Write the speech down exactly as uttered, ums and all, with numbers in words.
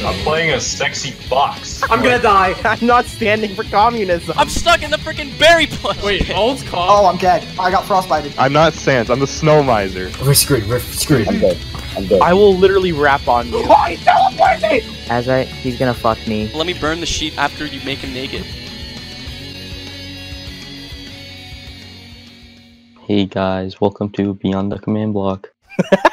I'm playing a sexy fox. I'm gonna die. I'm not standing for communism. I'm stuck in the freaking berry plant. Wait, all's calm. Oh, I'm dead. I got frostbited. I'm not Sans, I'm the snow miser. We're screwed, we're screwed. I'm dead. I'm dead. I will literally rap on you. Oh, he's teleporting! That's right, he's gonna fuck me. Let me burn the sheep after you make him naked. Hey guys, welcome to Beyond the Command Block.